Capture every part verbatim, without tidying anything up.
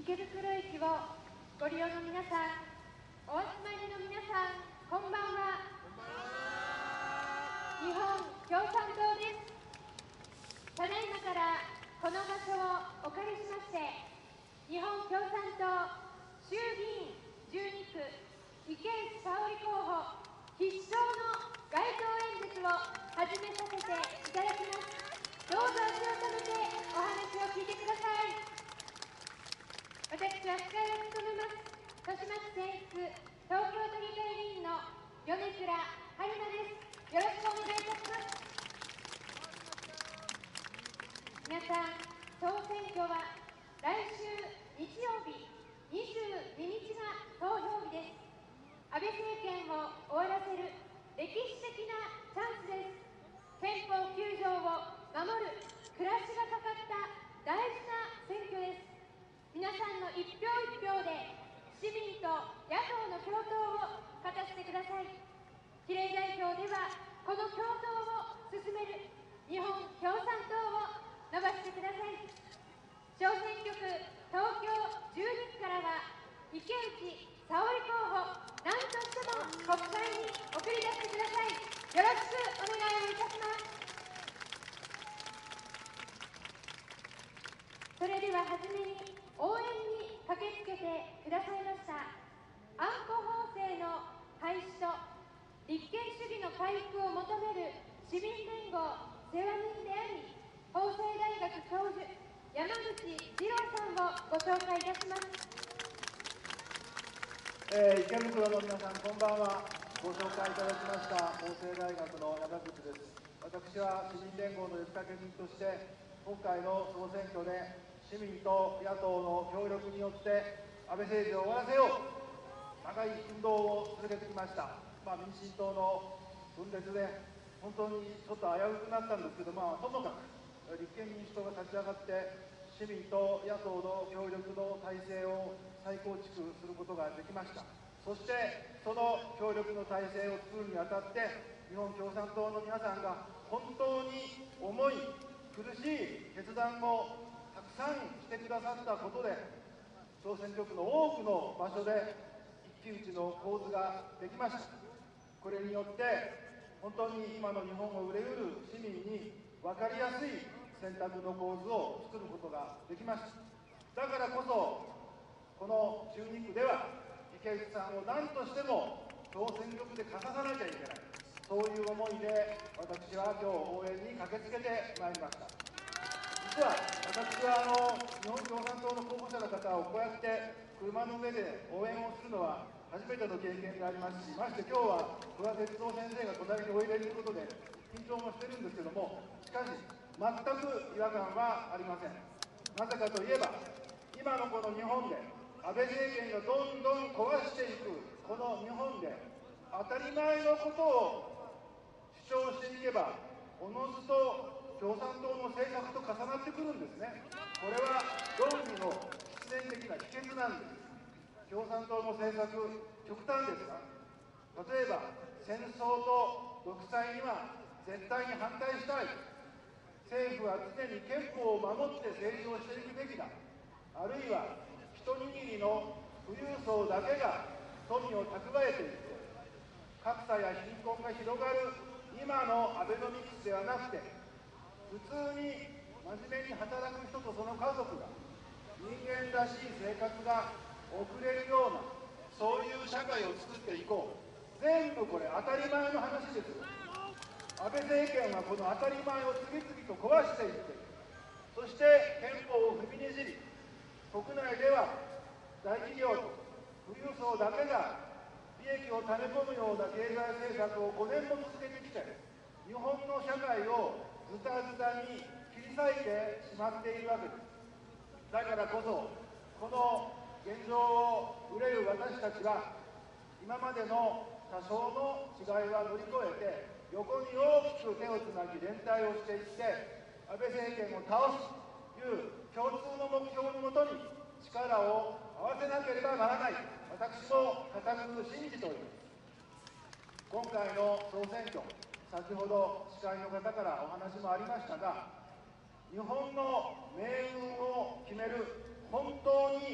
池袋駅をご利用の皆さん、お集まりの皆さん、こんばんは。日本共産党です。ただいまからこの場所をお借りしまして、日本共産党衆議院じゅうにく池内沙織候補必勝の街頭演説を始めさせていただきます。どうぞ足を止めてお話を聞いてください。私は司会を務めます豊島区選出東京都議会議員の米倉春菜です。よろしくお願いいたします。皆さん、総選挙は来週日曜日にじゅうににちが投票日です。安倍政権を終わらせる歴史的なチャンスです。憲法きゅうじょうを守る暮らしがかかった大事な選挙です。皆さんの一票一票で市民と野党の共闘を勝たせてください。比例代表ではこの共闘を進める日本共産党を伸ばしてください。小選挙区東京じゅうにくからは池内沙織候補、何としても国会に送り出してください。よろしくお願いをいたします。それでははじめに応援に駆けつけてくださいました安保法制の廃止と立憲主義の回復を求める市民連合世話人であり法政大学教授山口二郎さんをご紹介いたします。 えー、池袋の皆さん、こんばんは。ご紹介いただきました法政大学の山口です。私は市民連合の呼びかけ人として今回の総選挙で市民と野党の協力によって安倍政治を終わらせよう、長い運動を続けてきました。まあ、民進党の分裂で本当にちょっと危うくなったんですけど、まあ、ともかく立憲民主党が立ち上がって市民と野党の協力の体制を再構築することができました。そしてその協力の体制を作るにあたって日本共産党の皆さんが本当に重い苦しい決断をたくさんしてくださったことで小選挙区の多くの場所で一騎打ちの構図ができました。これによって本当に今の日本を憂うる市民に分かりやすい選択の構図を作ることができました。だからこそこのじゅうにくでは池内さんを何としても小選挙区で勝たさなきゃいけない、そういう思いで私は今日応援に駆けつけてまいりました。実は私はあの日本共産党の候補者の方をこうやって車の上で応援をするのは初めての経験でありますし、まして今日は戸田哲郎先生が隣においでということで緊張もしてるんですけども、しかし全く違和感はありません。なぜかといえば今のこの日本で安倍政権がどんどん壊していくこの日本で当たり前のことを主張していけばおのずと共産党の政策と重なってくるんですね。これは論理の必然的な秘訣なんです。共産党の政策、極端ですが、例えば戦争と独裁には絶対に反対したい、政府は常に憲法を守って政治をしていくべきだ、あるいは一握りの富裕層だけが富を蓄えていって格差や貧困が広がる今のアベノミクスではなくて、普通に真面目に働く人とその家族が人間らしい生活が送れるような、そういう社会を作っていこう。全部これ当たり前の話ですよ。安倍政権はこの当たり前を次々と壊していって、そして憲法を踏みにじり、国内では大企業と富裕層だけが利益をため込むような経済政策をごねんも続けてきて、日本の社会をズタズタに切り裂いてしまっているわけです。だからこそこの現状を憂う私たちは今までの多少の違いは乗り越えて横に大きく手をつなぎ連帯をしていって安倍政権を倒すという共通の目標のもとに力を合わせなければならない、私も固く信じております。今回の総選挙、先ほど司会の方からお話もありましたが、日本の命運を決める本当に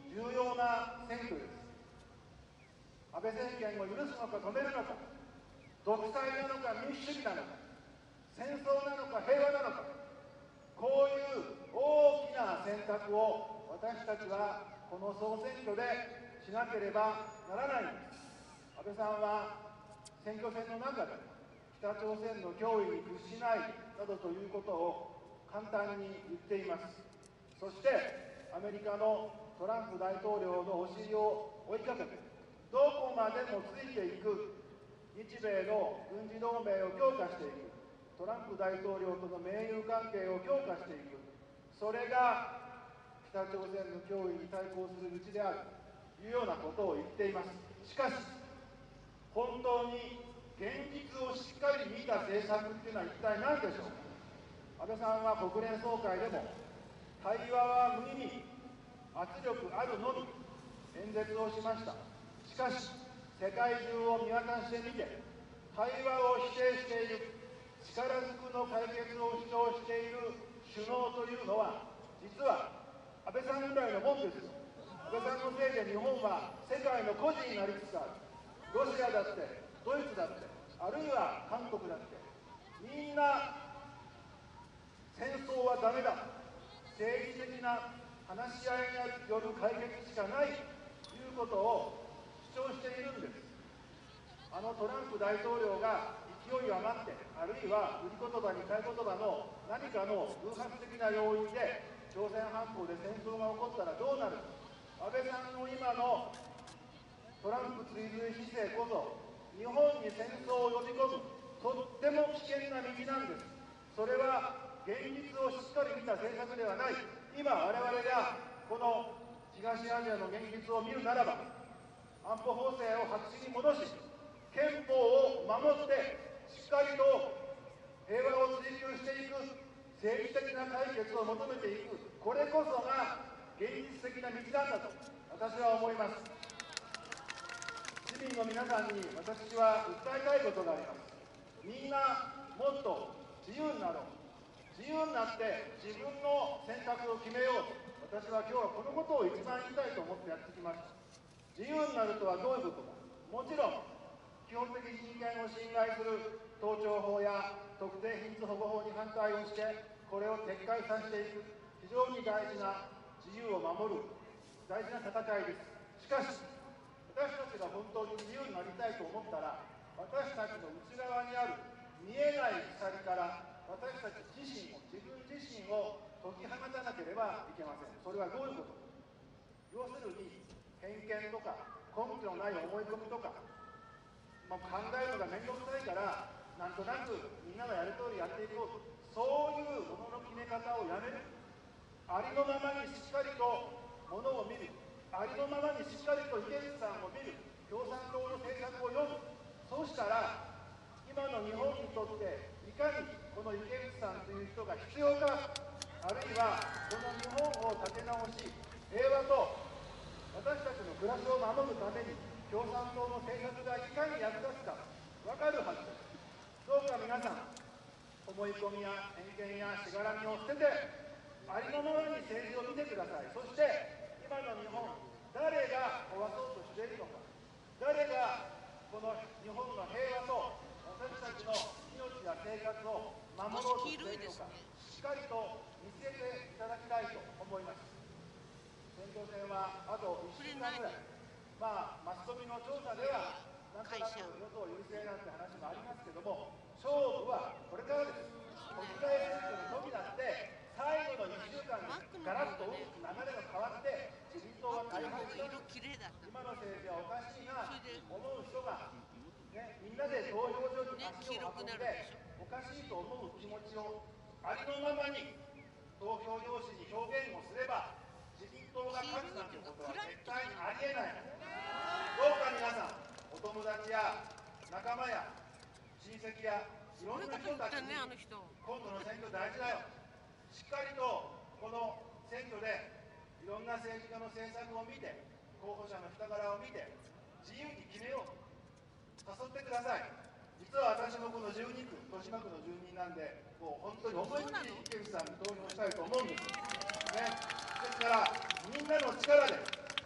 重要な選挙です。安倍政権を許すのか止めるのか、独裁なのか民主主義なのか、戦争なのか平和なのか、こういう大きな選択を私たちはこの総選挙でしなければならないんです。安倍さんは選挙戦の中で北朝鮮の脅威に屈しないなどということを簡単に言っています。そしてアメリカのトランプ大統領のお尻を追いかけてどこまでもついていく日米の軍事同盟を強化していく、トランプ大統領との盟友関係を強化していく、それが北朝鮮の脅威に対抗する道であるというようなことを言っています。しかし本当に現実をしっかり見た政策っていうのは一体何でしょうか。安倍さんは国連総会でも対話は無意味、圧力あるのみ演説をしました。しかし世界中を見渡してみて対話を否定している、力ずくの解決を主張している首脳というのは実は安倍さんぐらいのもんですよ。安倍さんのせいで日本は世界の孤児になりつつある。ロシアだってドイツだってあるいは韓国だってみんな戦争はダメだ、政治的な話し合いによる解決しかないということを主張しているんです。あのトランプ大統領が勢い余って、あるいは売り言葉に買い言葉の何かの偶発的な要因で朝鮮半島で戦争が起こったらどうなるか。安倍さんの今のトランプ追随姿勢こそ日本に戦争を呼び込むとっても危険な道なんです。それは現実をしっかり見た政策ではない。今我々がこの東アジアの現実を見るならば、安保法制を白紙に戻し、憲法を守ってしっかりと平和を追求していく、政治的な解決を求めていく、これこそが現実的な道なんだと私は思います。市民の皆さんに私は訴えたいことがあります。みんなもっと自由になろう、自由になって自分の選択を決めようと、私は今日はこのことを一番言いたいと思ってやってきました。自由になるとはどういうことか。もちろん基本的人権を侵害する盗聴法や特定秘密保護法に反対をしてこれを撤回させていく、非常に大事な自由を守る大事な戦いです。しかし私たちが本当に自由になりたいと思ったら、私たちの内側にある見えない鎖から私たち自身を、自分自身を解き放たなければいけません。それはどういうことか。要するに偏見とか根拠のない思い込みとか、まあ、考えるのが面倒くさいからなんとなくみんながやる通りやっていこうと、そういうものの決め方をやめる。ありのままにしっかりとものを見る、ありのままにしっかりと池内さんを見る、共産党の政策を読む。そうしたら今の日本にとっていかにこの池内さんという人が必要か、あるいはこの日本を立て直し平和と私たちの暮らしを守るために共産党の政策がいかに役立つか分かるはずです。どうか皆さん、思い込みや偏見やしがらみを捨ててありのままに政治を見てください。そして今の日本、誰が壊そうとしているのか、誰がこの日本の平和と私たちの命や生活を守ろうとしているのか、しっかりと見つけていただきたいと思います。選挙戦はあといっしゅうかんぐらい、まあ、マスコミの調査ではなんとなく与党優勢なんて話もありますけども、勝負はこれからです。国会選挙の時だって最後のいっしゅうかんでガラッと大きく流れが変わって自民党は大敗したんです。今の政治はおかしいな思う人が、ね、みんなで投票所に足を運んでおかしいと思う気持ちをありのままに投票用紙に表現をすれば自民党が勝つなんてことは絶対にありえない。どうか皆さん、お友達や仲間や親戚やいろんな人たちに今度の選挙大事だよ、しっかりとこの選挙でいろんな政治家の政策を見て、候補者の人柄を見て自由に決めようと誘ってください。実は私もこのじゅうにく、豊島区の住人なんで、もう本当に思いっきり池内さんに投票したいと思うんです、ね、ですからみんなの力で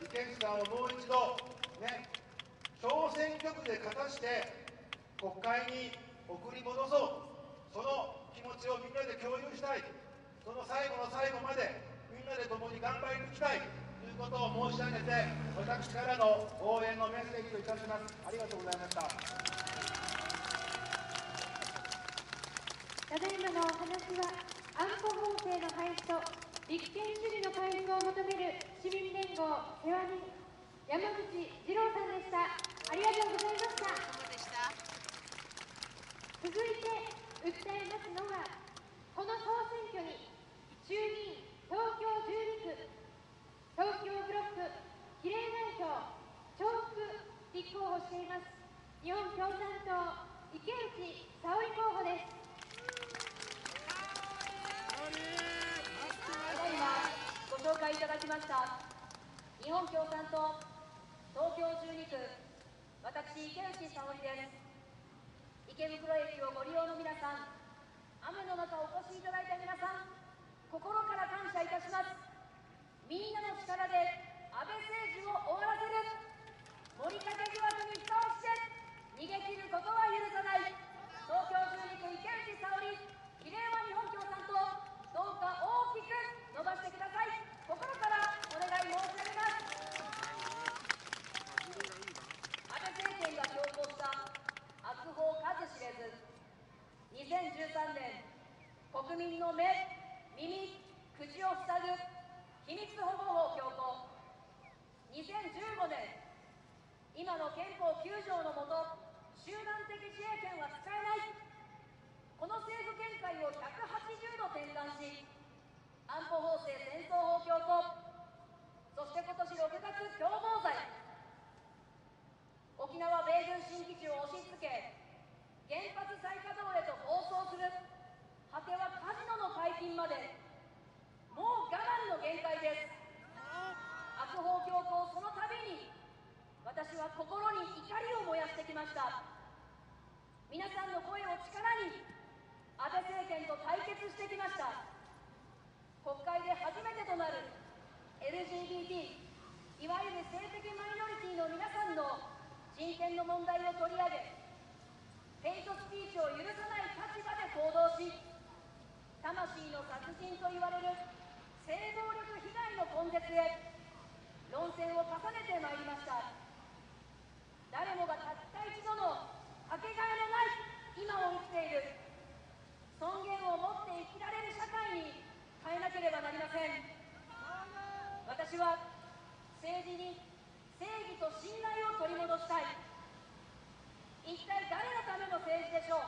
意見書をもう一度、ね、小選挙区で勝たして国会に送り戻そう、その気持ちをみんなで共有したい、その最後の最後までみんなで共に頑張り抜きたいということを申し上げて、私からの応援のメッセージといたします。ありがとうございました。 ただいまのお話は、安保法制の廃止と立憲主義の回復を求める市民連合世話人、山口二郎さんでした。ありがとうございました。続いて訴えますのは、この総選挙に衆議院東京じゅうにく東京ブロック比例代表重複立候補しています日本共産党池内沙織候補です。 ただいまご紹介いただきました日本共産党東京じゅうにく、私池内沙織です。池袋駅をご利用の皆さん、雨の中お越しいただいた皆さん、心から感謝いたします。みんなの力で安倍政治を終わらせる、森竹疑惑に蓋をして逃げ切ることは許さない、東京じゅうにく池内沙織、比例は日本共産党、どうか大きく伸ばしてください。心からお願い申し上げます。安倍政権が強行した悪法数知れず、にせんじゅうさんねん、国民の目、耳、口を塞ぐ秘密保護法強行、にせんじゅうごねん、今の憲法きゅうじょうのもと、集団的自衛権は使えない、この政府見解をひゃくはちじゅうど転換し、安保法制戦争法強行、そして今年ろくがつ共謀罪、沖縄米軍新基地を押し付け、原発再稼働へと放送する、果てはカジノの解禁まで、もう我慢の限界です。悪法強行その度に、私は心に怒りを燃やしてきました。皆さんの声を力に、安倍政権と対決してきました。国会で初めてとなる エルジービーティー、いわゆる性的マイノリティの皆さんの人権の問題を取り上げ、ヘイトスピーチを許さない立場で行動し、魂の殺人と言われる性暴力被害の根絶へ論戦を重ねてまいりました。誰もがたった一度のかけがえのない今を生きている、尊厳を持って生きられる社会に変えなければなりません。私は政治に正義と信頼を取り戻したい。一体誰のための政治でしょう。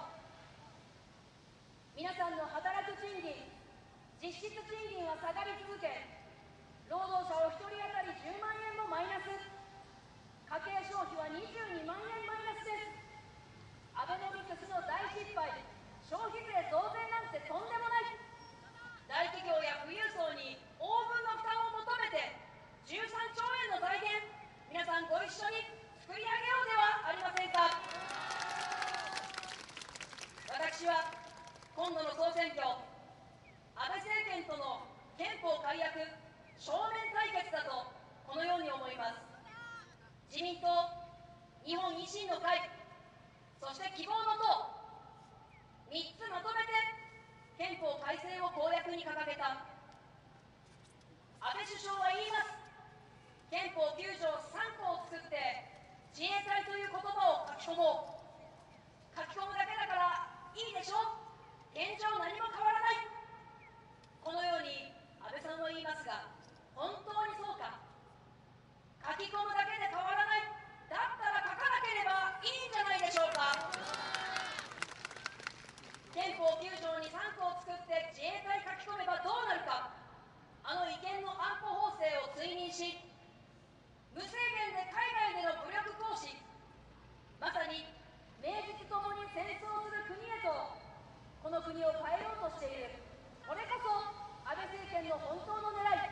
皆さんの働く賃金、実質賃金は下がり続け、労働者お一人当たりじゅうまんえんもマイナス、家計消費はにじゅうにまんえんマイナスです。アベノミクスの大失敗、消費税増税なんてとんでもない。大企業や富裕層に応分の負担を求めてじゅうさんちょうえんの財源、皆さんご一緒に作り上げようではありませんか。私は今度の総選挙、安倍政権との憲法改悪正面対決だとこのように思います。自民党、日本維新の会、そして希望の党、みっつまとめて憲法改正を公約に掲げた。安倍首相は言います。憲法きゅうじょうさんこを作って自衛隊という言葉を書き込もう。書き込むだけだからいいでしょ、現状何も変わらない。このように安倍さんは言いますが、本当にそうか。書き込むだけで変わらない、だったら書かなければいいんじゃないでしょうか。憲法きゅうじょうにさんこを作って自衛隊書き込めばどうなるか。あの違憲の安保法制を追認し、無制限で海外での武力行使、まさに名実ともに戦争する国へとこの国を変えようとしている。これこそ安倍政権の本当の狙い。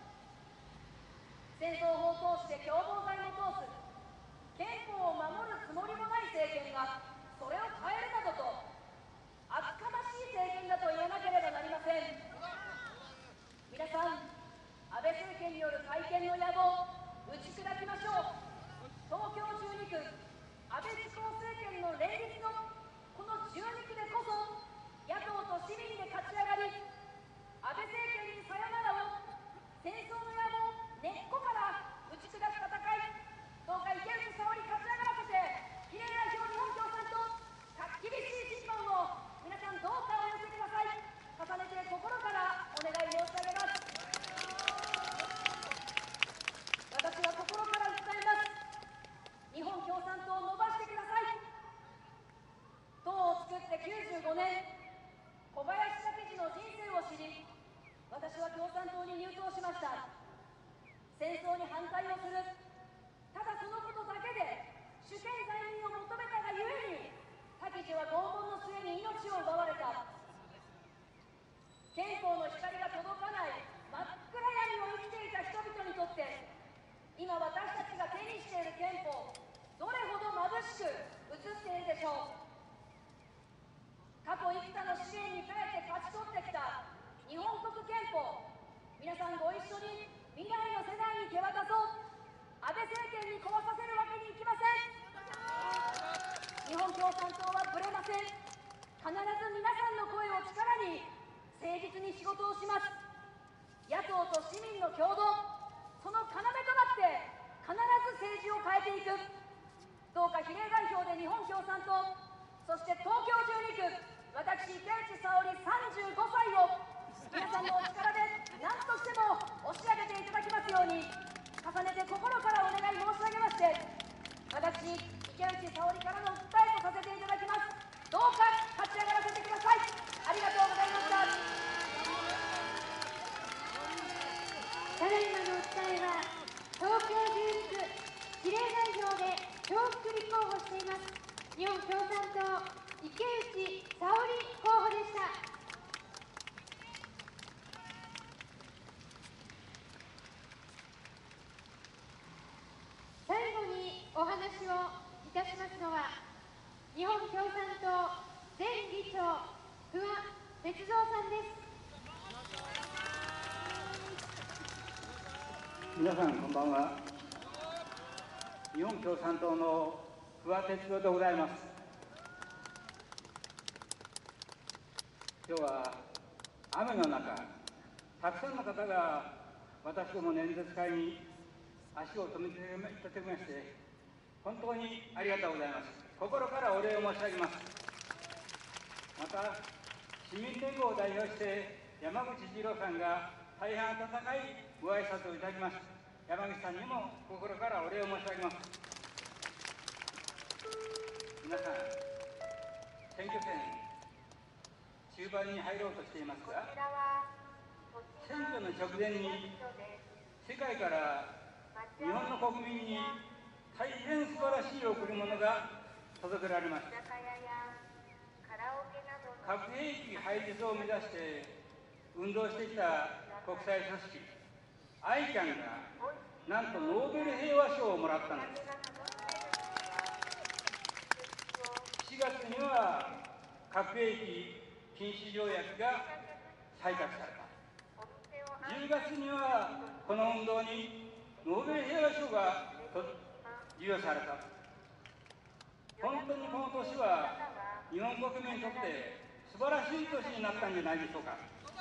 戦争法を通して共謀罪も通す、憲法を守るつもりもない政権がそれを変えるなどと厚かましい政権だと言わなければなりません。皆さん、安倍政権による改憲の野望、打ちしょう。過去幾多の試練に耐えて勝ち取ってきた日本国憲法、皆さんご一緒に未来の世代に手渡そう。安倍政権に壊させるわけにいきません。日本共産党はぶれません。必ず皆さんの声を力に誠実に仕事をします。野党と市民の共同、その要となって必ず政治を変えていく。どうか比例代表で日本共産党、そして東京じゅうにく、私池内沙織さんじゅうごさいを皆さんのお力で何としても押し上げていただきますように重ねて心からお願い申し上げまして、私池内沙織からの訴えとさせていただきます。どうか立ち上がらせてください。ありがとうございました。 ただいまの訴えは東京じゅうにく比例代表で重複立候補しています日本共産党池内沙織候補でした。最後にお話をいたしますのは日本共産党前議長不破鉄三さんです。 皆さんこんばんは。日本共産党の不破鉄三でございます。今日は雨の中、たくさんの方が私どもの演説会に足を止めていただきまして本当にありがとうございます。心からお礼を申し上げます。また市民連合を代表して山口二郎さんが大変温かいご挨拶をいただきました。山口さんにも心からお礼を申し上げます。皆さん、選挙戦中盤に入ろうとしていますが、選挙の直前に世界から日本の国民に大変素晴らしい贈り物が届けられました。核兵器廃絶を目指して運動してきた国際組織アイキャンがなんとノーベル平和賞をもらったのです。しちがつには核兵器禁止条約が採択された。じゅうがつにはこの運動にノーベル平和賞が授与された。本当にこの年は日本国民にとって素晴らしい年になったんじゃないでしょうか。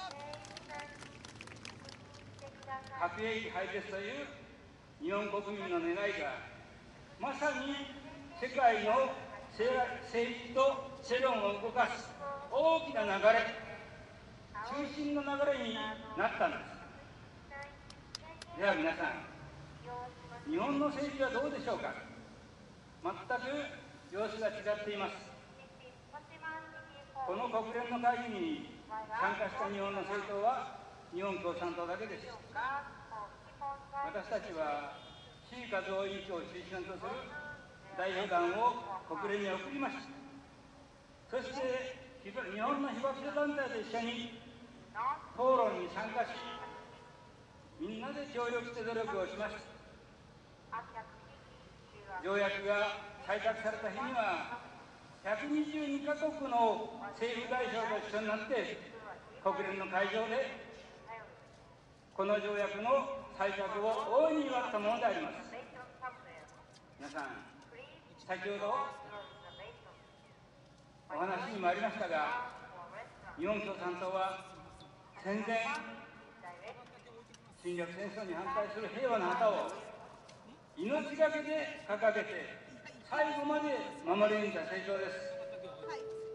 核兵器廃絶という日本国民の願いがまさに世界の政治と世論を動かす大きな流れ、中心の流れになったんです。では皆さん、日本の政治はどうでしょうか。全く様子が違っています。この国連の会議に参加した日本の政党は日本共産党だけです。私たちは志位和夫委員長を中心とする代表団を国連に送りました。そして日本の被爆者団体と一緒に討論に参加し、みんなで協力して努力をしました。条約が採択された日にはひゃくにじゅうにかこくの政府代表と一緒になって国連の会場でこの条約の採択を大いに祝ったものであります。皆さん、先ほどお話にもありましたが、日本共産党は戦前侵略戦争に反対する平和の旗を命がけで掲げて最後まで守り抜いた政党です。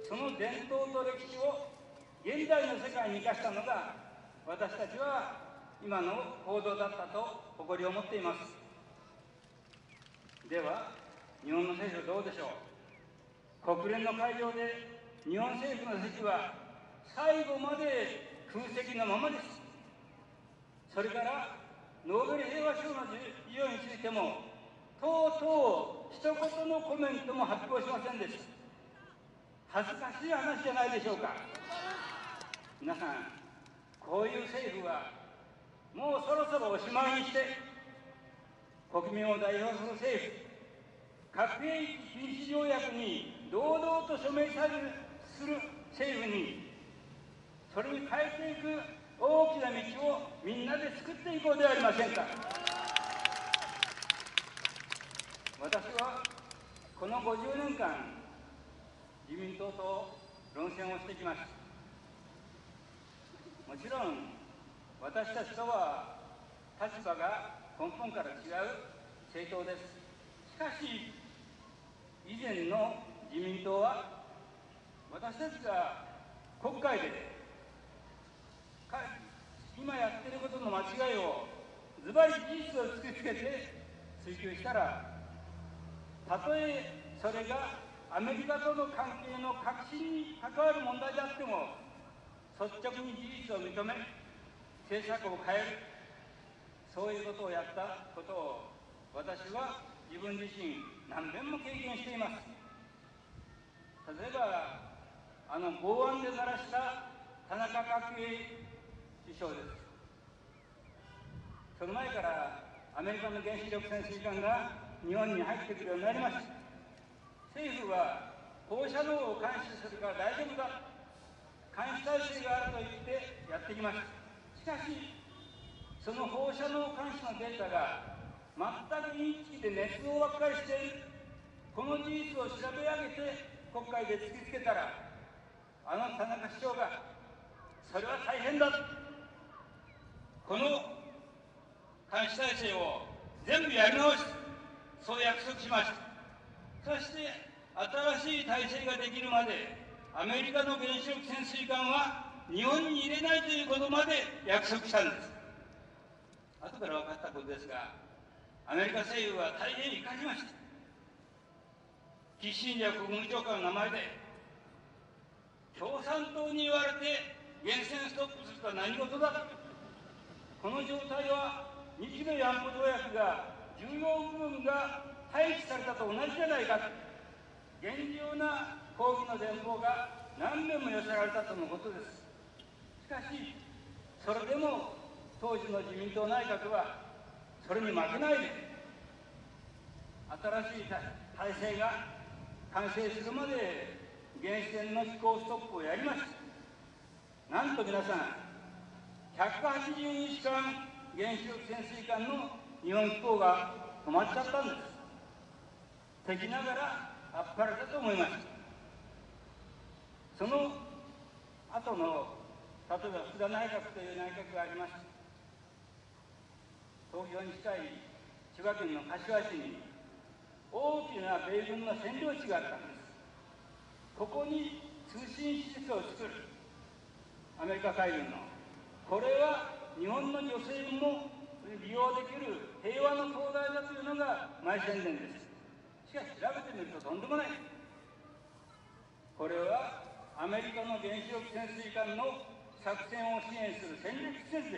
その伝統と歴史を現代の世界に生かしたのが私たちは今の行動だったと誇りを持っています。では日本の政府はどうでしょう。国連の会場で日本政府の席は最後まで空席のままです。それからノーベル平和賞の授与についてもとうとう一言のコメントも発表しませんでした。恥ずかしい話じゃないでしょうか。皆さん、こういう政府はもうそろそろおしまいにして国民を代表する政府、核兵器禁止条約に堂々 うと署名されるする政府に、それに変えていく大きな道をみんなで作っていこうではありませんか。私はこのごじゅうねんかん、自民党と論戦をしてきました。もちろん私たちとは立場が根本から違う政党です。しかし以前の自民党は私たちが国会で今やっていることの間違いをズバリ事実を突きつけて追及したら、たとえそれがアメリカとの関係の核心に関わる問題であっても率直に事実を認め政策を変える、そういうことをやったことを私は自分自身何遍も経験しています。例えばあの剛腕で鳴らした田中角栄首相です。その前からアメリカの原子力潜水艦が日本に入ってくるようになりました。政府は放射能を監視するから大丈夫だ、監視体制があると言ってやってきました。しかしその放射能監視のデータが全くインチキで捏造ばっかりしている、この事実を調べ上げて国会で突きつけたら、あの田中首相がそれは大変だ、この監視体制を全部やり直す、そう約束しました。そして新しい体制ができるまでアメリカの原子力潜水艦は日本に入れないということまで約束したんです。後から分かったことですが、アメリカ政府は大変怒りました。キッシンジャー国務長官の名前で共産党に言われて源泉ストップするとは何事だ、この状態は日米安保条約が重要部分が廃棄されたと同じじゃないか、厳重な抗議の電報が何遍も寄せられたとのことです。しかしそれでも当時の自民党内閣はそれに負けないで新しい体制が完成するまで原子戦の飛行ストップをやりました。なんと皆さんひゃくはちじゅうにちかん原子力潜水艦の日本飛行が止まっちゃったんです。敵ながらあっぱれだと思いました。その後の例えば福田内閣という内閣がありました。東京に近い千葉県の柏市に大きな米軍の占領地があったんです。ここに通信施設を作る、アメリカ海軍の、これは日本の女性も利用できる平和の灯台だというのが前宣伝です。しかし調べてみるととんでもない。これはアメリカの原子力潜水艦の作戦を支援する戦略施設です。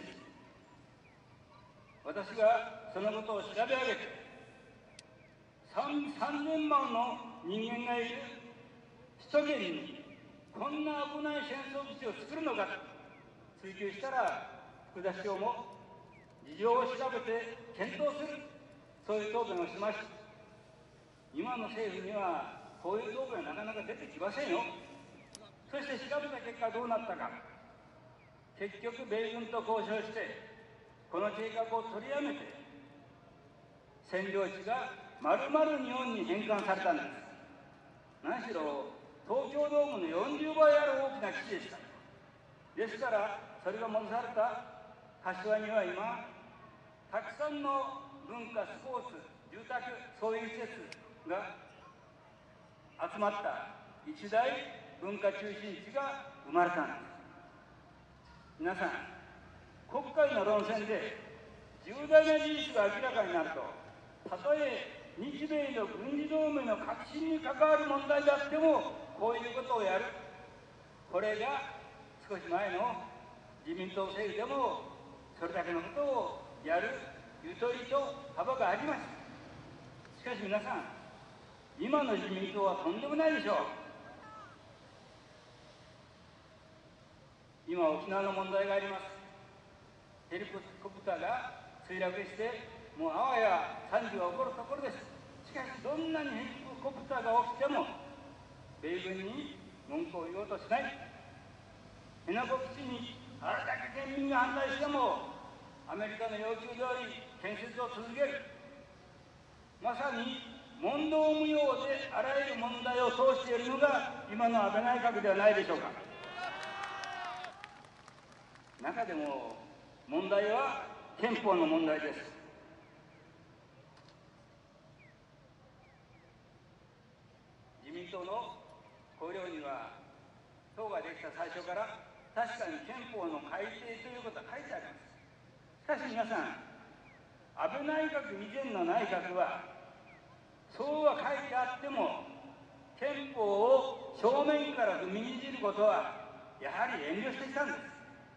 私がそのことを調べ上げてさんぜんまんの人間がいる首都圏にこんな危ない戦争基地を作るのかと追及したら、福田首相も事情を調べて検討する、そういう答弁をしました。今の政府にはこういう答弁はなかなか出てきませんよ。そして調べた結果どうなったか、結局米軍と交渉してこの計画を取りやめて占領地がまるまる日本に返還されたんです。何しろ東京ドームのよんじゅうばいある大きな基地でした。ですからそれが戻された柏には今たくさんの文化、スポーツ、住宅、そういう施設が集まった一大文化中心地が生まれたんです。皆さん、国会の論戦で重大な事実が明らかになると、たとえ日米の軍事同盟の核心に関わる問題であってもこういうことをやる、これが少し前の自民党政府でもそれだけのことをやるゆとりと幅がありました。しかし皆さん、今の自民党はとんでもないでしょう。今沖縄の問題があります。ヘリコプターが墜落してもうあわや惨事が起こるところです。しかしどんなにヘリコプターが起きても米英文に文句を言おうとしない。辺野古基地にあれだけ県民が反対しても、アメリカの要求通り建設を続ける。まさに問答無用であらゆる問題を通しているのが今の安倍内閣ではないでしょうか。中でも問題は憲法の問題です。自民党の綱領には、党ができた最初から確かに憲法の改定ということは書いてあります。しかし皆さん、安倍内閣以前の内閣は、そうは書いてあっても、憲法を正面から踏みにじることは、やはり遠慮してきたんです。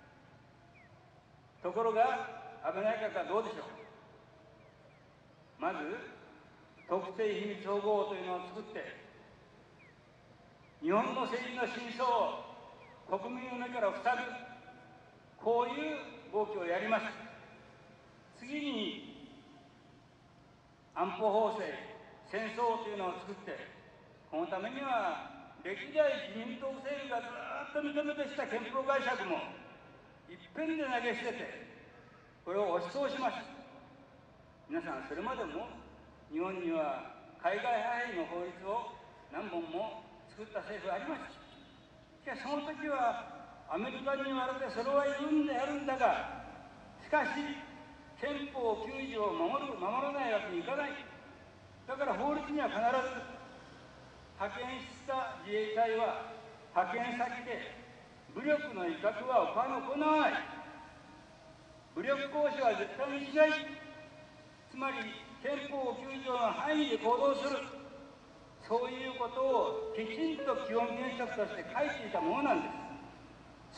ところが、安倍内閣はどうでしょう。まず、特定秘密保護法というのを作って、日本の政治の真相を国民の目から塞ぐ、こういう動きをやりました。次に安保法制、戦争というのを作って、このためには歴代自民党政府がずっと認めてきた憲法解釈もいっぺんで投げ捨てて、これを押し通しました。皆さん、それまでも日本には海外派兵の法律を何本も作った政府がありました。しかしその時はアメリカに言われてそれは言うんであるんだが、しかし憲法きゅう条を守る、守らないわけにいかない。だから法律には必ず派遣した自衛隊は派遣先で武力の威嚇は行わない。武力行使は絶対にしない。つまり憲法きゅう条の範囲で行動する。そういうことをきちんと基本原則として書いていたものなんです。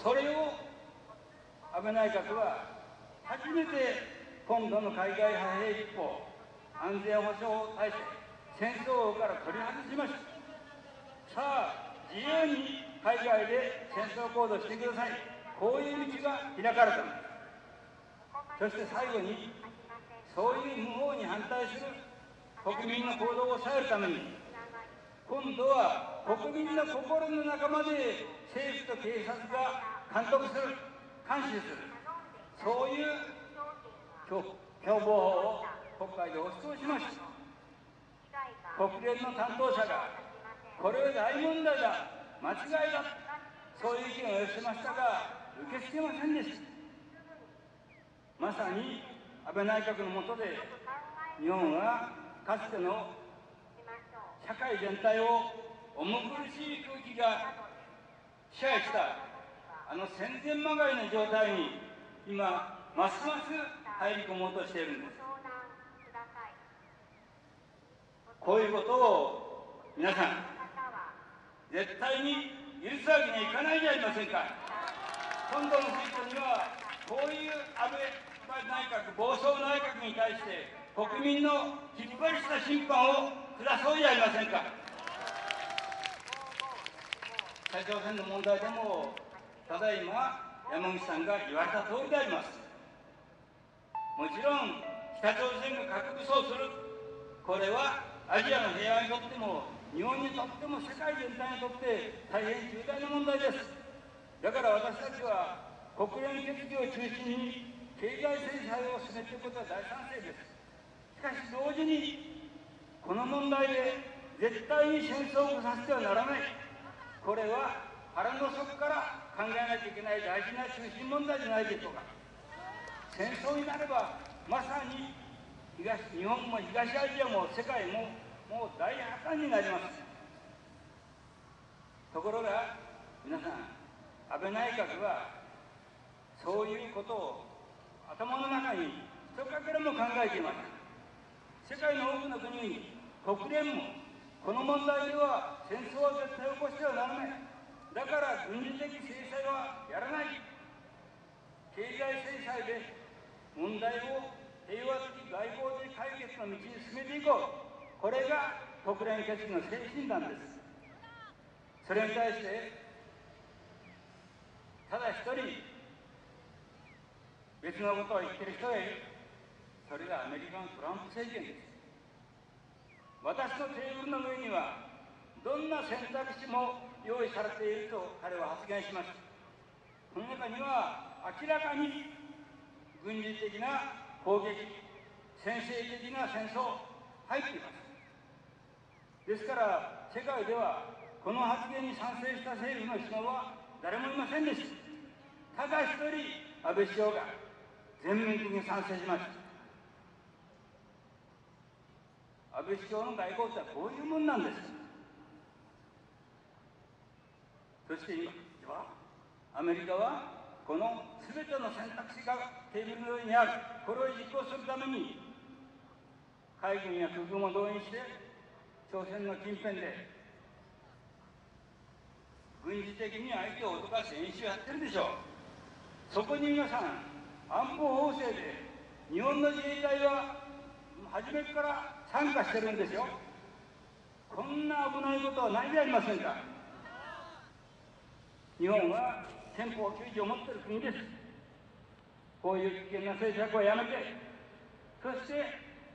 それを安倍内閣は初めて今度の海外派兵立法、安全保障体制、戦争法から取り外しました。さあ、自由に海外で戦争行動してください。こういう道が開かれたのです。そして最後に、そういう無法に反対する国民の行動を抑えるために、今度は国民の心の中まで政府と警察が監督する、監視する、そういう共謀法を国会で押し通しました。国連の担当者が、これは大問題だ、間違いだ、そういう意見を寄せましたが、受け付けませんでした。まさに安倍内閣の下で、日本はかつての社会全体を重苦しい空気が支配したあの戦前まがいの状態に今ますます入り込もうとしているんです。こういうことを皆さん絶対に許すわけにはいかないじゃありませんか。今度の選挙にはこういう安倍内閣、暴走内閣に対して国民のきっぱりした審判を下そうじゃありませんか。北朝鮮の問題でもただいま山口さんが言われた通りであります。もちろん北朝鮮が核武装する、これはアジアの平和にとっても日本にとっても世界全体にとって大変重大な問題です。だから私たちは国連決議を中心に経済制裁を進めていくことは大賛成です。しかし同時にこの問題で絶対に戦争をさせてはならない、これは腹の底から考えなきゃいけない大事な中心問題じゃないでしょうか。戦争になればまさに東日本も東アジアも世界ももう大破綻になります。ところが皆さん、安倍内閣はそういうことを頭の中に一かけらも考えています。世界の多くの国々、国連もこの問題では戦争は絶対起こしてはならない、だから軍事的制裁はやらない、経済制裁で問題を平和的外交的解決の道に進めていこう、これが国連決議の精神なんです。それに対してただ一人別のことを言ってる人がいる。それがアメリカのトランプ政権です。私のテーブルの上にはどんな選択肢も用意されていると彼は発言しました。この中には明らかに軍事的な攻撃、先制的な戦争入っています。ですから世界ではこの発言に賛成した政府の首脳は誰もいませんでした。ただ一人安倍首相が全面的に賛成しました。安倍首相の外交とはこういうもんなんです。そして今アメリカはこの全ての選択肢がテーブルの上にある、これを実行するために海軍や空軍を動員して朝鮮の近辺で軍事的に相手を脅かす演習をやってるでしょう。そこに皆さん安保法制で日本の自衛隊は初めから参加してるんですよ。こんな危ないことはないじゃありませんか。日本は憲法きゅうじを持っている国です。こういう危険な政策をやめて、そして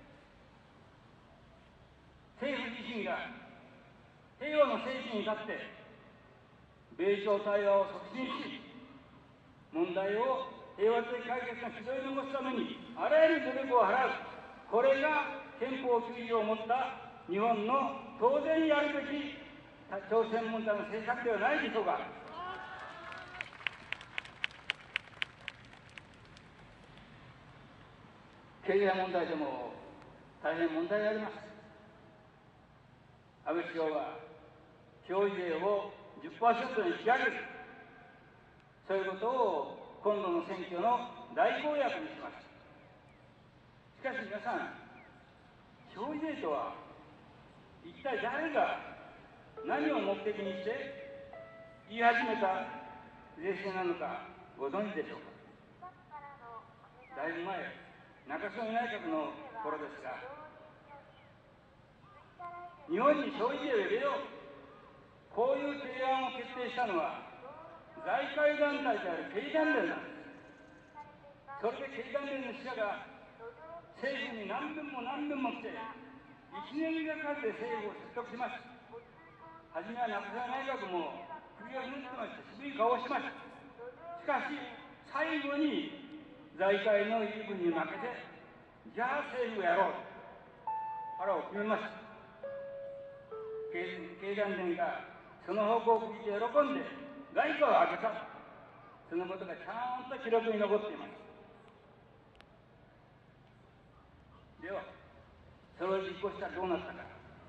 政府自身が平和の精神に立って米朝対話を促進し、問題を平和的解決の軌道に残すためにあらゆる努力を払う、これが憲法きゅうじを持った日本の当然やるべき朝鮮問題の政策ではないでしょうか。経済問題でも大変問題があります。安倍首相は消費税を じゅっパーセント に引き上げる、そういうことを今度の選挙の大公約にしました。しかし皆さん、消費税とは一体誰が何を目的にして言い始めた税制なのかご存知でしょうか。だいぶ前、中曽根内閣の頃ですが、日本に消費税を入れよう、こういう提案を決定したのは財界団体である経団連なんです。それで経団連の記者が政府に何分も何分も来て、いちねんがかりで政府を説得しました。初めは中曽根内閣も首をひねってました。渋い顔をしました。しかし最後に財界の言い分に負けて、じゃあ政府がやろうと腹を決めました。経, 経団連がその報告を聞いて喜んで外貨を上げた、そのことがちゃんと記録に残っています。ではそれを実行したらどうなったか。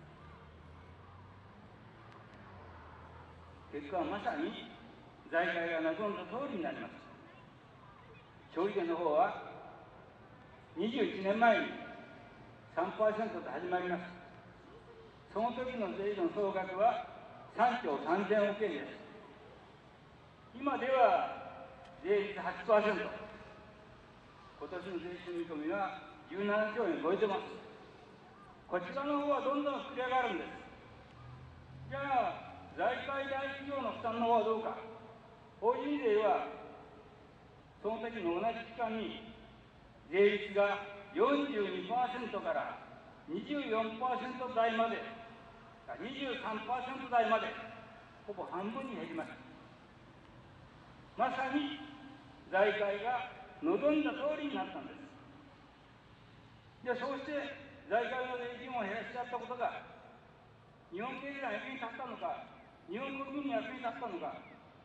結果はまさに財界が望んだ通りになりました。消費税の方はにじゅういちねんまえに さんパーセント で始まりました。その時の税の総額はさんちょうさんぜんおくえんです。今では税率 はちパーセント、 今年の税収見込みはじゅうななちょうえん超えてます。こちらの方はどんどん膨れ上がるんです。じゃあ財界大企業の負担の方はどうか。法人税はその時の同じ期間に税率が よんじゅうにパーセント から にじゅうよんパーセント 台まで、にじゅうさんパーセント 台までほぼ半分に減りました。まさに財界が望んだ通りになったんです。でそうして財界の税金を減らしちゃったことが日本経済が役に立ったのか、日本国民に役に立ったのか。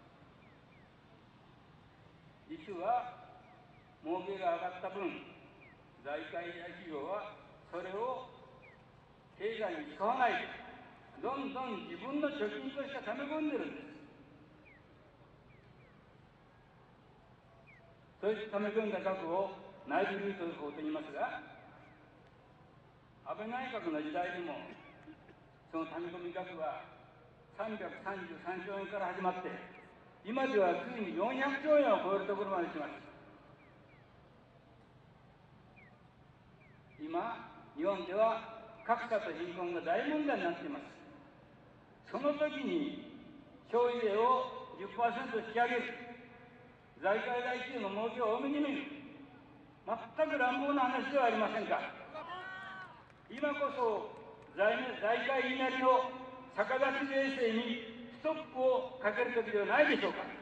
実は儲けが上がった分、財界や企業はそれを経済に使わないでどんどん自分の貯金として溜め込んでるんです。そうして溜め込んだ額を内部留ということに言いますが、安倍内閣の時代でもその溜め込み額はさんびゃくさんじゅうさんちょうえんから始まって、今ではついによんひゃくちょうえんを超えるところまで来ました。今日本では格差と貧困が大問題になっています。その時に消費税を じゅっパーセント 引き上げる、財界大企業の儲けを多めに見る、全く乱暴な話ではありませんか。今こそ財財界言いなりの逆立ち税制にストップをかけるときではないでしょうか。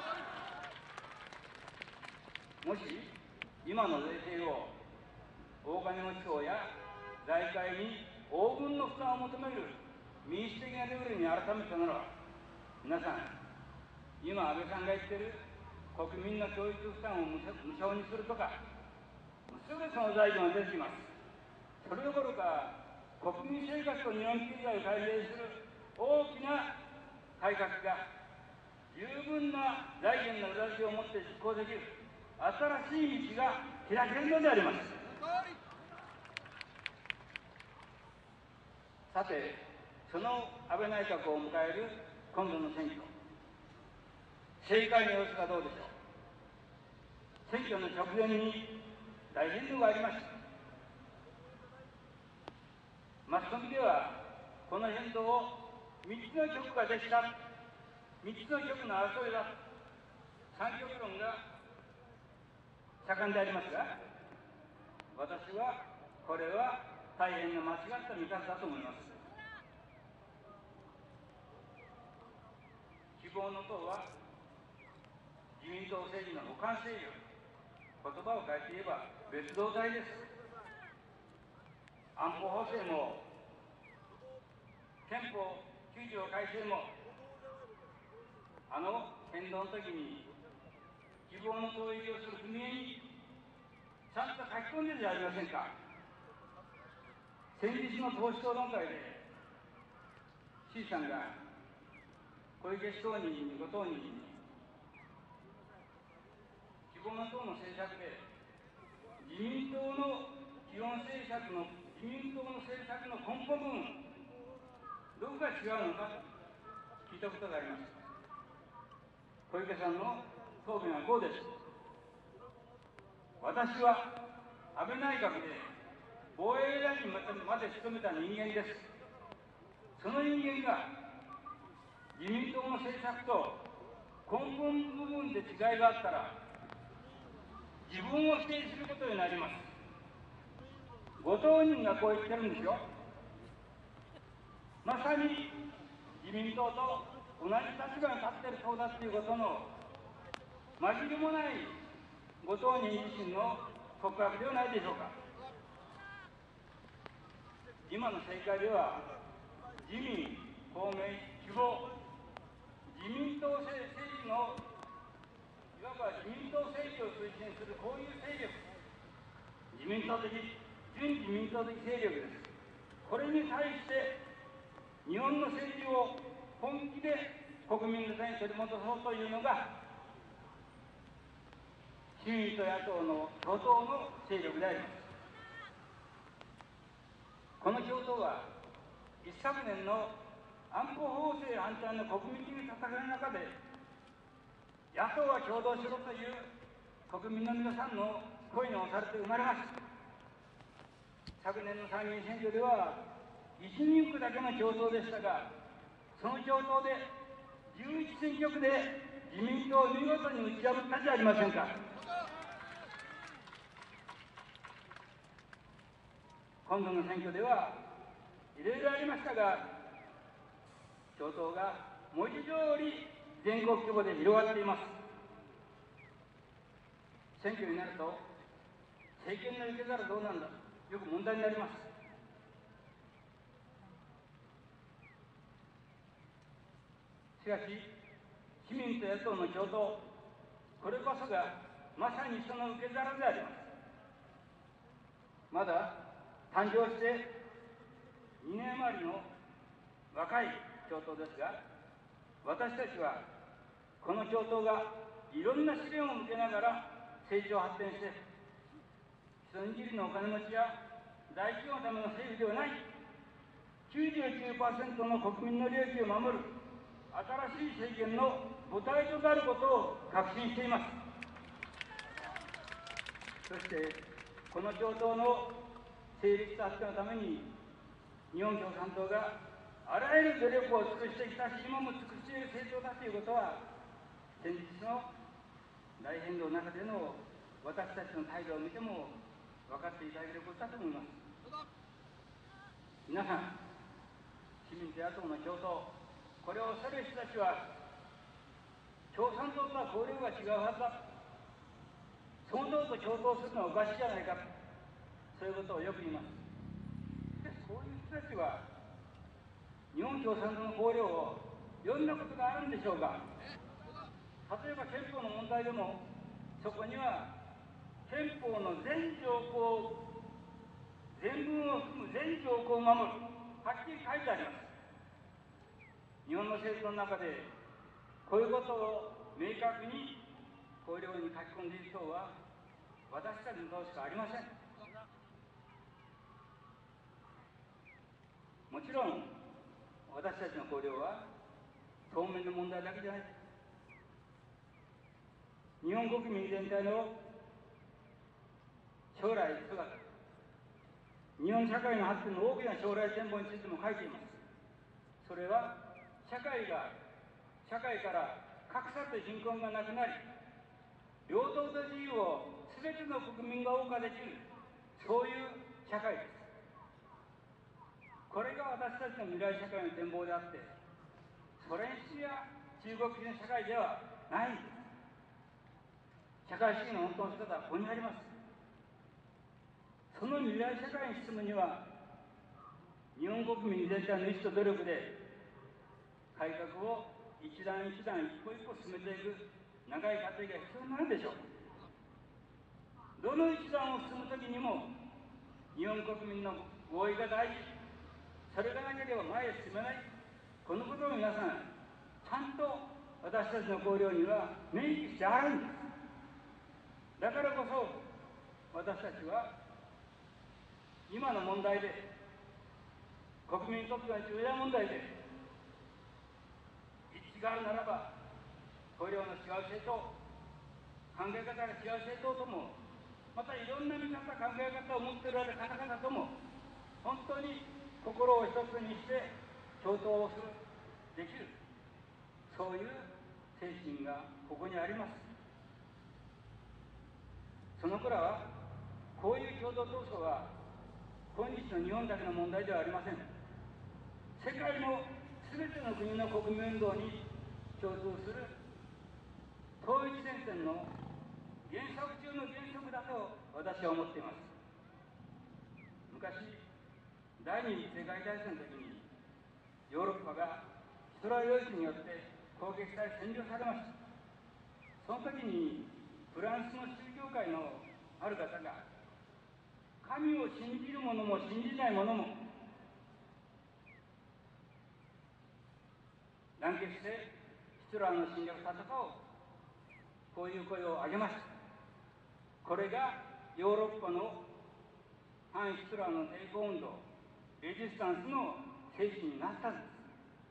もし今の税制を大金持ち層や財界に黄金の負担を求める民主的なレベルに改めたならば、皆さん、今安倍さんが言っている国民の教育負担を無償にするとか、すぐその財源が出てきます。それどころか、国民生活と日本経済を改善する大きな改革が十分な財源の裏付けを持って実行できる新しい道が開けるのであります。さて、その安倍内閣を迎える今度の選挙、政界の様子がどうでしょう。選挙の直前に大変動がありました。マスコミではこの変動をみっつの極ができた、みっつの極の争いだ、三極論が盛んでありますが、私はこれは大変な間違った見方だと思います。希望の党は自民党政治の補完勢力、言葉を変えて言えば別動隊です。安保法制も憲法きゅうじゅう改正も、あの変動の時に希望の党入りをする組合にちゃんと書き込んでるじゃありませんか。先日の党首討論会で C さんが小池氏当人にご当人に希望の党の政策で自民党の基本政策の自民党の政策の根本部分どこが違うのかと聞いたことがあります。小池さんの答弁はこうです。私は安倍内閣で防衛大臣まで務めた人間です。その人間が自民党の政策と根本部分で違いがあったら自分を否定することになります。ご当人がこう言ってるんですよ。まさに自民党と同じ立場に立っている党だということの紛れもないご当人自身の告白ではないでしょうか。今の政界では自民、公明、希望、自民党政治のいわば自民党政治を推進するこういう勢力、自民党的、準自民党的勢力です。これに対して日本の政治を本気で国民の手に取り戻そうというのが市民と野党の共闘の勢力であります。この共闘は一昨年の安保法制反対の国民的戦いの中で野党は共同しろという国民の皆さんの声に押されて生まれました。昨年の参議院選挙ではいちにん区だけの共闘でしたが、その共闘でじゅういち選挙区で自民党を見事に打ち破ったじゃありませんか。今度の選挙ではいろいろありましたが、共闘が文字通り全国規模で広がっています。選挙になると政権の受け皿どうなんだ、よく問題になります。しかし市民と野党の共闘、これこそがまさにその受け皿であります。まだ誕生してにねん余りの若い共闘ですが、私たちはこの共闘がいろんな試練を向けながら成長発展して、一握りのお金持ちや大企業のための政府ではない、きゅうじゅうきゅうパーセントの国民の利益を守る新しい政権の母体となることを確信しています。そしてこの共闘の成立達成のために日本共産党があらゆる努力を尽くしてきたし、今も尽くしている政党だということは、先日の大変動の中での私たちの態度を見ても分かっていただけることだと思います。皆さん、 市民と野党の共闘、これを恐れる人たちは、共産党とは綱領が違うはずだ、その党と共闘するのはおかしいじゃないか、そういうことをよく言います。しかし、こういう人たちは、日本共産党の綱領を読んだことがあるんでしょうか。例えば憲法の問題でも、そこには憲法の全条項、全文を含む全条項を守る、はっきり書いてあります。日本の政府の中で、こういうことを明確に綱領に書き込んでいる党は、私たちの党しかありません。もちろん、私たちの綱領は、当面の問題だけじゃない。日本国民全体の将来姿、日本社会の発展の大きな将来展望についても書いています。それは、社会が、社会から格差と貧困がなくなり、平等と自由をすべての国民が謳歌できる、そういう社会です。これが私たちの未来社会の展望であって、ソ連主義や中国人社会ではないんです。社会主義の本当の姿はここにあります。その未来社会に進むには、日本国民全体の意思と努力で、改革を一段一段一歩一歩進めていく長い過程が必要になるでしょう。どの一段を進むときにも、日本国民の合意が大事、それがなければ前へ進めない、このことを皆さん、ちゃんと私たちの綱領には明記してあるんです。だからこそ、私たちは、今の問題で、国民にとっては重大問題で、一致があるならば、綱領の違う政党、考え方が違う政党とも、またいろんな見方、考え方を持っておられる方々とも、本当に心を一つにして共闘をする、できる、そういう精神がここにあります。その頃は、こういう共同闘争は、今日の日本だけの問題ではありません。世界のすべての国の国民運動に共通する統一戦線の原則中の原則だと私は思っています。昔、第二次世界大戦の時に、ヨーロッパがヒトラードイツによって攻撃され占領されました。その時にフランスの宗教界のある方が、神を信じる者も信じない者も団結してヒトラーの侵略と戦おう、こういう声を上げました。これがヨーロッパの反ヒトラーの抵抗運動、レジスタンスの精神になったんです。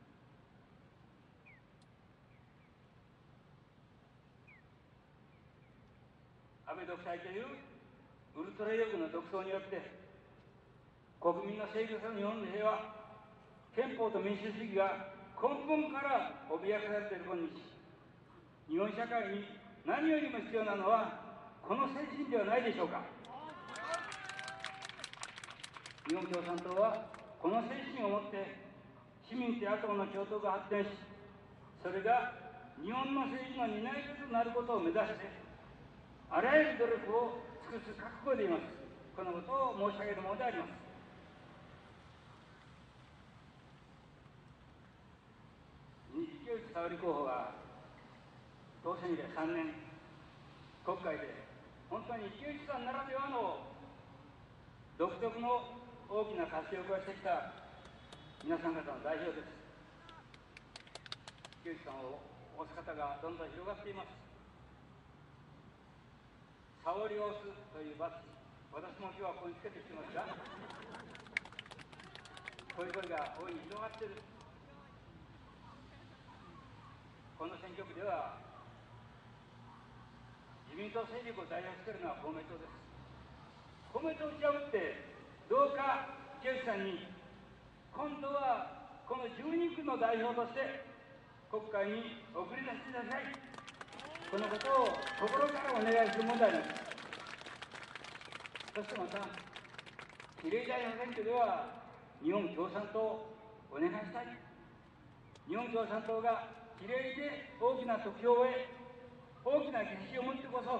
安倍独裁というウルトラ右翼の独走によって国民の正義と日本の平和、憲法と民主主義が根本から脅かされている今日、日本社会に何よりも必要なのはこの精神ではないでしょうか。日本共産党はこの精神をもって市民と野党の共闘が発展し、それが日本の政治の担い手となることを目指してあらゆる努力を尽くす覚悟でいます。このことを申し上げるものであります。池内沙織候補は当選以来さんねん、国会で本当に池内さんならではの独特の大きな活躍をしてきた皆さん方の代表です。池内さんを推す方がどんどん広がっています。沙織を推すというバッジ、私も今日はここにつけてきてますが、こういう声が大いに広がっている。この選挙区では自民党勢力を代表しているのは公明党です。公明党を打ち破ってどうか池内さんに今度はこのじゅうに区の代表として国会に送り出してください。このことを心からお願いする問題です。そしてまた比例代表選挙では日本共産党、 お願いしたい。日本共産党が比例で大きな得票を得、大きな議席を持ってこそ、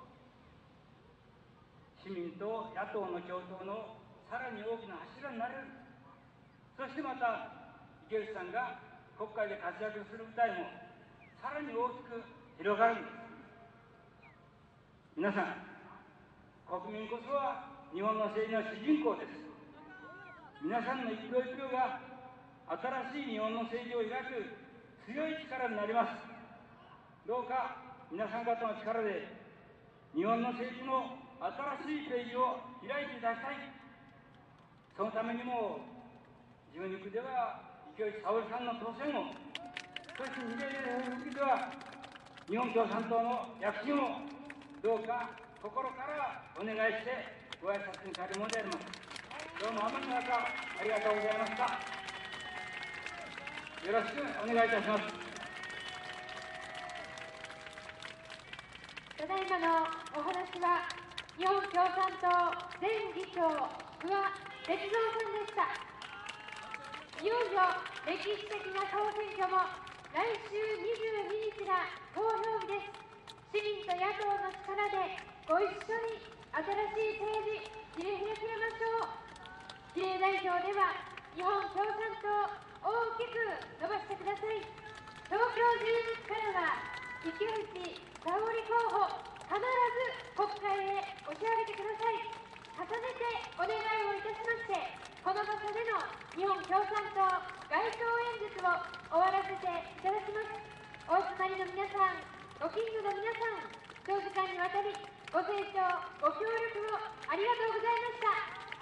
市民と野党の共闘のさらに大きな柱になれる。そしてまた、池内さんが国会で活躍する舞台もさらに大きく広がるんです。皆さん、国民こそは日本の政治の主人公です。皆さんの一票一票が新しい日本の政治を描く強い力になります。どうか皆さん方の力で日本の政治の新しいページを開いていただきたい。そのためにもじゅうに区では池内沙織さんの当選を、そしてに例目では日本共産党の躍進をどうか心からお願いしてご挨拶に帰るものであります。どうも天の中ありがとうございました。よろしくお願いいたします。 ただいまのお話は日本共産党前議長不破鉄三さんでした。いよいよ歴史的な総選挙も来週にじゅうににちが投票日です。市民と野党の力でご一緒に新しい政治切り開きましょう。比例代表では日本共産党大きく伸ばしてください。東京じゅうに区からは池内沙織候補、必ず国会へ押し上げてください。重ねてお願いをいたしまして、この場所での日本共産党街頭演説を終わらせていただきます。お集まりの皆さん、ご近所の皆さん、長時間にわたりご清聴、ご協力をありがとうございました。